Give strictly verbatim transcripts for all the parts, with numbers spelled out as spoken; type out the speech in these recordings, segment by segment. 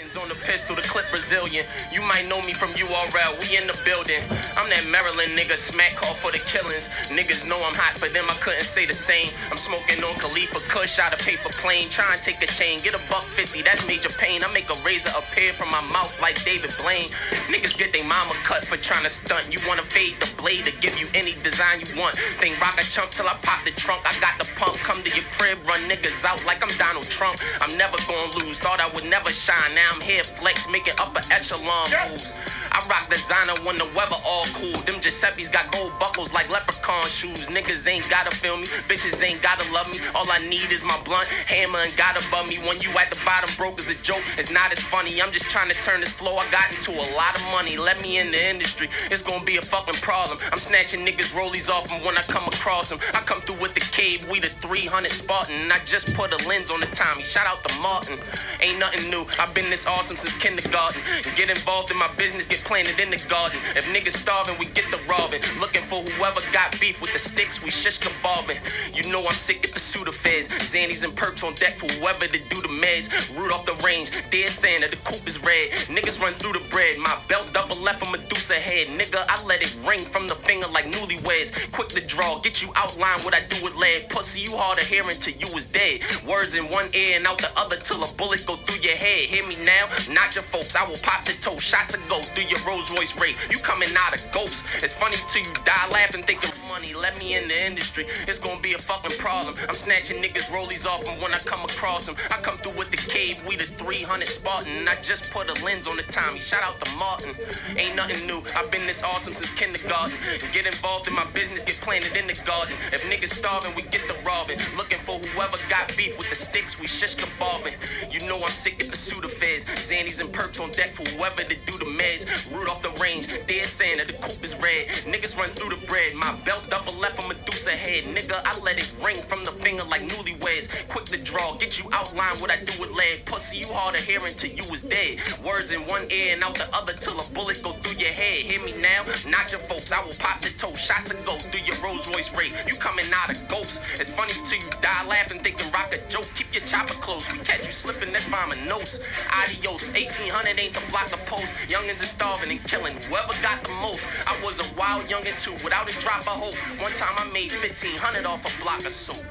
Benz on the pistol, the clip Brazilian. You might know me from U R L, we in the building. I'm that Maryland nigga, smack call for the killings. Niggas know I'm hot, for them I couldn't say the same. I'm smoking on Khalifa Kush out of paper plane. Try and take a chain, get a buck fifty, that's major pain. I make a razor appear from my mouth like David Blaine. Niggas get they mama cut for trying to stunt. You wanna fade the blade to give you any design you want. Think rock a chump till I pop the trunk. I got the pump, come to your crib, run niggas out like I'm Donald Trump. I'm never gonna lose, thought I would never shine. Now I'm here flex, making upper echelon moves. I rock designer when the weather all cool. Them Giuseppe's got gold buckles like leprechaun shoes. Niggas ain't gotta feel me, bitches ain't gotta love me. All I need is my blunt, hammer and got above me. When you at the bottom broke is a joke, it's not as funny. I'm just trying to turn this flow I got into a lot of money. Let me in the industry, it's gonna be a fucking problem. I'm snatching niggas rollies off them when I come across them. I come through with the cave, we the three hundred Spartan. And I just put a lens on the Tommy, shout out to Martin. Ain't nothing new, I've been this awesome since kindergarten. Get involved in my business, get planted in the garden. If niggas starving, we get the robbing. Looking for whoever got beef with the sticks, we shish kebabbing. You know I'm sick at the Sudafeds. Xannies and perks on deck for whoever to do the meds. Root off the range, dead Santa, the coupe is red. Niggas run through the bread, my belt double left from Medusa head. Nigga, I let it ring from the finger like newlyweds. Quick to draw, get you outline what I do with lead. Pussy, you hard of hearing till you was dead. Words in one ear and out the other till a bullet go through your head. Hear me now? Not your folks, I will pop the toe. Shot to go through your Rolls Royce rate. You coming out a ghost. It's funny till you die laughing thinking money. Let me in the industry, it's gonna be a fucking problem. I'm snatching niggas rollies off them when I come across them. I come through with the cave, we the three hundred Spartan. And I just put a lens on the Tommy, shout out to Martin. Ain't nothing new, I've been this awesome since kindergarten. Get involved in my business, get planted in the garden. If niggas starving, we get the robbing. Looking for whoever got beef with the sticks, we shish kebabbing. You know I'm sick at the Sudafeds. Xannies and perks on deck for whoever to do the meds. Root off the range, dead Santa, the coupe is red. Niggas run through the bread, my belt double left from Medusa head. Nigga, I let it ring from the finger like newlyweds. Quick to draw, get you outline what I do with lead. Pussy, you hard of hearing till you was dead. Words in one ear and out the other till a bullet go through your head. Hear me now? Not your folks, I will pop the toe. Shot to go through your Rolls Royce rate. You coming out a ghost. It's funny till you die laughing thinking rock a joke. Keep your chopper close, we catch you slipping, that's vamonos. Adios, eighteen hundred ain't to block the post. Youngins is starving and killing whoever got the most. I was a wild youngin' too, without a drop of hope. One time I made fifteen hundred off a block of soap.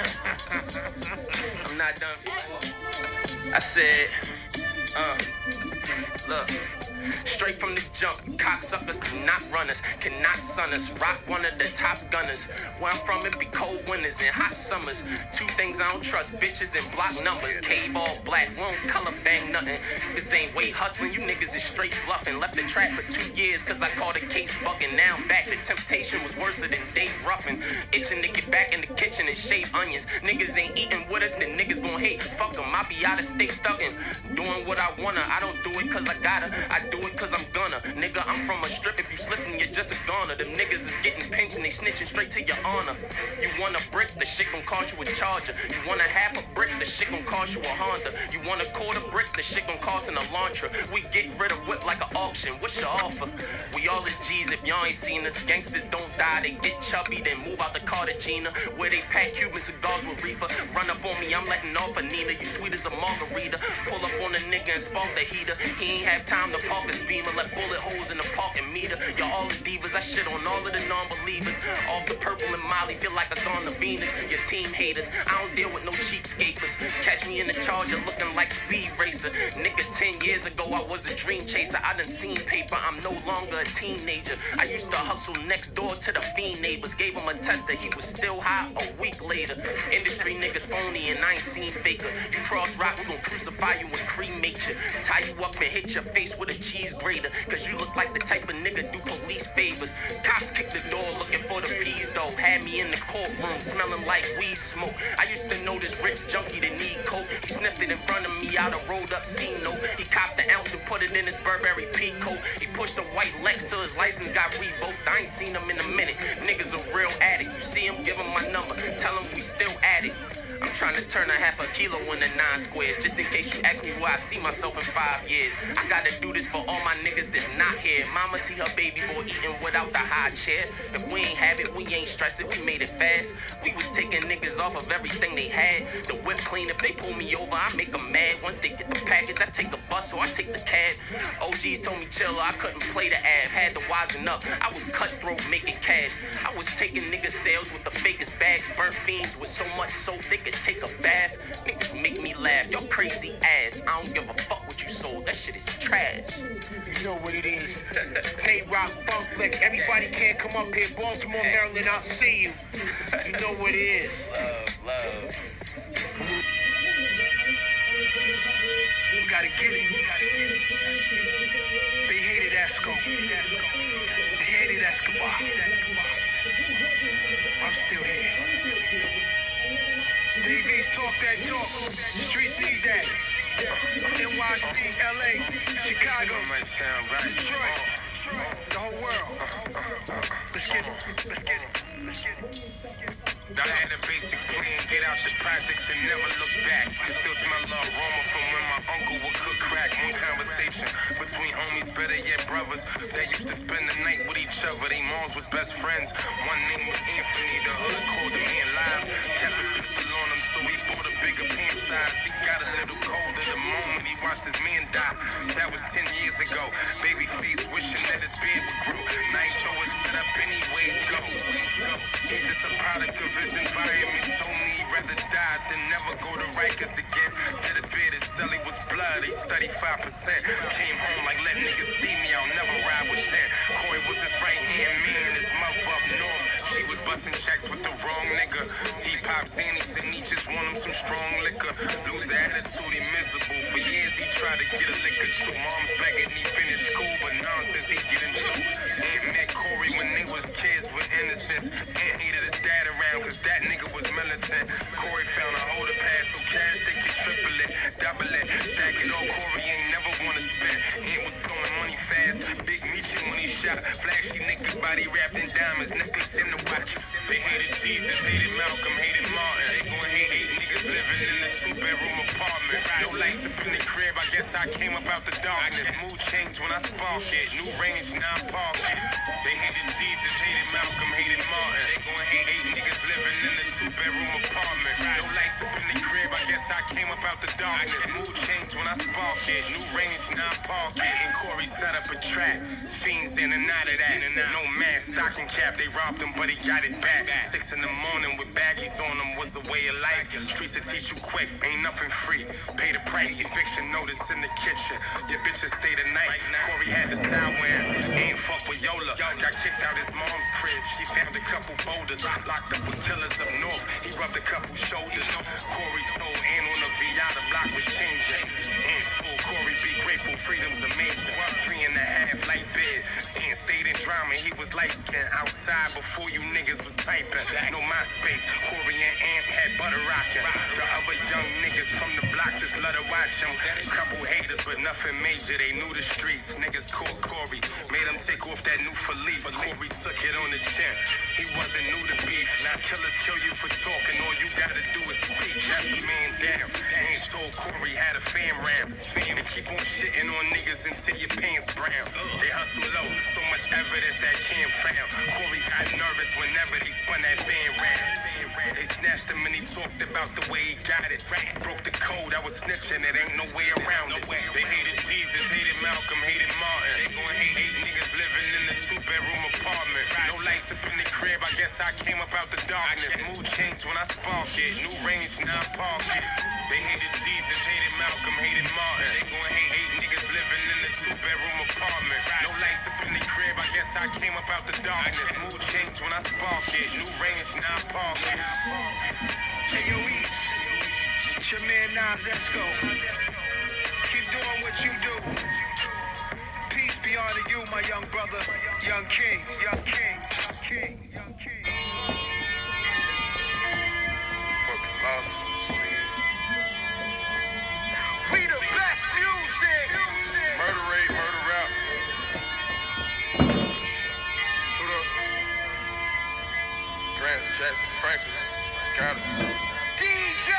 I'm not done. I said, uh, look. Straight from the jump, cocksuckers cannot run us, cannot sun us. Rock one of the top gunners. Where I'm from, it be cold winters and hot summers. Two things I don't trust, bitches and block numbers. Cave all black, won't color bang nothing. This ain't weight hustling, you niggas is straight bluffing. Left the track for two years cause I caught a case bugging. Now I'm back, the temptation was worse than Dave Ruffin. Itching to get back in the kitchen and shave onions. Niggas ain't eating with us, then niggas gon' hate. Fuck them, I be out of state thuggin'. Doing what I wanna, I don't do it cause I gotta. I do it cause I'm gonna. Nigga, I'm from a strip, if you slippin', you're just a goner. Them niggas is getting pinched and they snitching straight to your honor. You want a brick, the shit gon' cost you a Charger. You want a half a brick, the shit gon' cost you a Honda. You want a quarter brick, the shit gon' cost an Elantra. We get rid of whip like an auction, what's your offer? We all is G's, if y'all ain't seen us. Gangsters don't die, they get chubby, then move out the Cartagena, where they pack Cuban cigars with reefer. Run up on me, I'm letting off a Nina. You sweet as a margarita. Pull up on a nigga and spark the heater. He ain't have time to park his beamer. Let bullet holes in the parking meter. Y'all all the divas, I shit on all of the non-believers. Off the purple and Molly, feel like I gone to Venus. Your team haters, I don't deal with no cheapskaters. Catch me in the Charger looking like Speed Racer. Nigga, ten years ago I was a dream chaser. I done seen paper, I'm no longer a teenager. I used to hustle next door to the fiend neighbors. Gave him a tester, he was still high a week later. Industry niggas phony and I ain't seen faker. You cross rock, we gon' crucify you and cremate you. Tie you up and hit your face with a cheese grater. Cause you look like the type of nigga do police favors. Cops kick the door looking for the peas though. Had me in the courtroom smelling like weed smoke. I used to know this rich junkie that need coke. He sniffed it in front of me out a rolled up C-note. He copped the ounce and put it in his Burberry Peacoat. He pushed a white Lex till his license got revoked. I ain't seen him in a minute. Niggas a real addict. You see him, give him my number. Tell him we still at it. I'm trying to turn a half a kilo into nine squares. Just in case you ask me where I see myself in five years. I gotta do this for all my niggas that's not here. Mama see her baby boy eating without the high chair. If we ain't have it, we ain't stressing, we made it fast. We was taking niggas off of everything they had. The whip clean, if they pull me over, I make them mad. Once they get the package, I take the bus, so I take the cab. O Gs told me chill, I couldn't play the ab. Had to wisen up, I was cutthroat making cash. I was taking niggas sales with the fakest bags. Burnt fiends with so much soap they could take a bath. Niggas make me laugh, your crazy ass. I don't give a fuck what you sold, that shit is trash. You know what it is. Tay-Rock, Funk Flex, everybody can't come up here. Baltimore, Maryland, I'll see you. You know what it is. Love, love. We gotta get it. They hated Esco. They hated Escobar. I'm still here. Davies, talk that talk. Streets need that. N Y C, L A, Chicago, Detroit, the whole world. Let's get it. Let's get it. Let's get it. I had a basic plan, get out the projects and never look back. Can still smell the aroma from when my uncle would cook crack. One conversation between homies, better yet brothers, that used to spend the night with each other. They moms was best friends. One name was Anthony, the hood called the man live. Kept his pistol on him, so he bought a bigger pant size. He got a little colder the moment he watched his man die. That was ten years ago. Babyface wishing that his beard would grow. Now he throw his set up anyway, go. He just a product of his environment. Told me he'd rather die than never go to Rikers again. Did a bid, his celly was blood, he studied five percent. Came home like, let niggas see me, I'll never ride with ten. Corey was his right hand man, his mother up north. She was busting checks with the wrong nigga. He pops in, he said he just want him some strong liquor. Lose attitude, he miserable. For years he tried to get a liquor too. Mom's begging he finished school, but nonsense he get into. Aunt met Corey when they was kids with innocence. Aunt hated his dad around cause that nigga was militant. Corey found a holder pass so cash they could triple it, double it, stack it all. Corey ain't never wanna spend. Aunt was blowing money fast. Big Meechin when he shot. Flashy nigga body wrapped in diamonds, necklace in the watch. They hated Jesus, hated Malcolm, hated Martin. They gon' hate eight niggas living in a two bedroom apartment. No lights up in the crib, I guess I came up out the darkness. Mood changed when I spark it. New range, now I park it. They hated Jesus, hated Malcolm, hated Martin. They gon' hate eight niggas living in a two bedroom apartment. No lights up in the crib, I guess I came up out the darkness. Mood changed when I spark it. New range, now I park it. And Corey set up a trap. Fiends in and out of that. No mask, stocking cap, they robbed him, but he got it back. Six in the morning with baggies on them was a way of life. Streets will teach you quick, ain't nothing free. Pay the price, eviction notice in the kitchen. Your bitches stay the night. Corey had the sound where ain't fuck with Yola. Got kicked out his mom's crib. She found a couple boulders. Locked up with killers up north. He rubbed a couple shoulders. Corey told Ann on the V I the block was changing. Ann told Corey be grateful, freedom's amazing. Three and a half light bed. Ann stayed in drama. He was light skinned outside before you niggas was typing. No MySpace. Corey and Ann had butter rocking. The other young niggas from the block just let her watch him. Couple haters, but nothing major. They knew the streets. Niggas caught Corey. Made him take off that new Philippe. Corey took it on the chin. He wasn't new to beef. Now killers kill you for talking. All you gotta do is speak. That's a man down. Ain't told Corey had a fam ram. And keep on shitting on niggas until your pants brown. They hustle low. So much evidence that can't found. Corey got nervous whenever they spun that van round. They snatched him and he talked about the way he got it. Broke the code, I was snitching, it ain't no way around it. They hated Jesus, hated Malcolm, hated Martin. They gon' hate eight niggas living in a two bedroom apartment. No lights up in the crib, I guess I came up out the darkness. Mood changed when I spark it. New range, now I park it. They hated Jesus, hated Malcolm, hated Martin. They gon' hate eight niggas living in a two bedroom apartment. No lights up in the crib, I guess I came up out the darkness. Mood changed when I spark it. New range, now I park it. Hey, yo, East. It's your man, Nas Esco. Keep doing what you do. Peace be unto you, my young brother, young king. Young king, young king, young king. Fucking lawsuits, nigga. We the best music. Murder rate, murder rap. What up? Grants, Jackson, Franklin. Got it. D J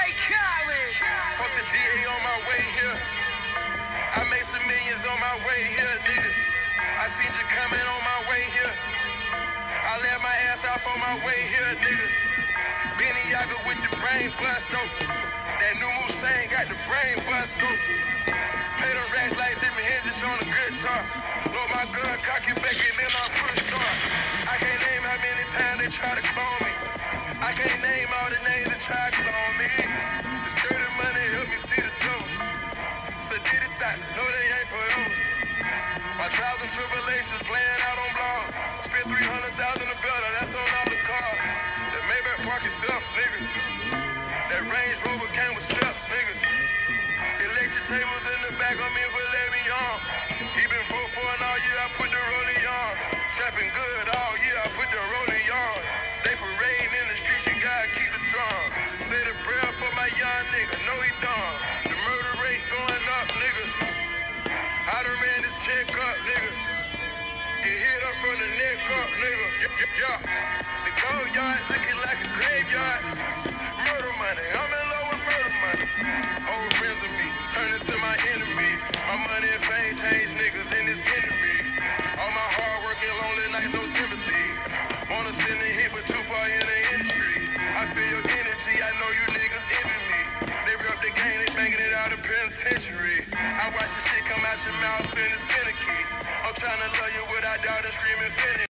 Fuck the D A on my way here. I made some millions on my way here, nigga. I seen you coming on my way here. I left my ass off on my way here, nigga. Benny Yaga with the brain bust, though. That new Musain got the brain bust, though. Play the racks like Jimi Hendrix on the guitar. Load my gun, cock it back, and then I push start. I can't name how many times they try to clone me. I can't name all the names that try to clone me. This dirty money help me see the door. So did it thoughts, no they ain't forever. My trials and tribulations playing out on blogs. Spent three hundred thousand a builder, that's on all the cars. That Maybach park itself, nigga. That Range Rover came with steps, nigga. Electric tables in the back on me for let me on. He been four four and all year, I put the rollie on. Trapping good all year, I put the rollie on. They parading in the streets, you gotta keep the drum. Say the prayer for my young nigga, no he don't. The murder rate going up, nigga. I done ran this check up, nigga. Get hit up from the neck up, nigga. Yeah, yeah, yeah. The gold yard looking like a graveyard. Murder money, I'm in love with murder money. Old friends of me, turn into my enemy. My money and fame change niggas in this enemy. All my hard working lonely nights, no sympathy. Wanna send a hit, but too far in the industry. I feel your energy, I know you niggas envy me. They rep the game, they banging it out of penitentiary. I watch the shit come out your mouth and it's finicky. I'm trying to love you without doubt and screaming finicky.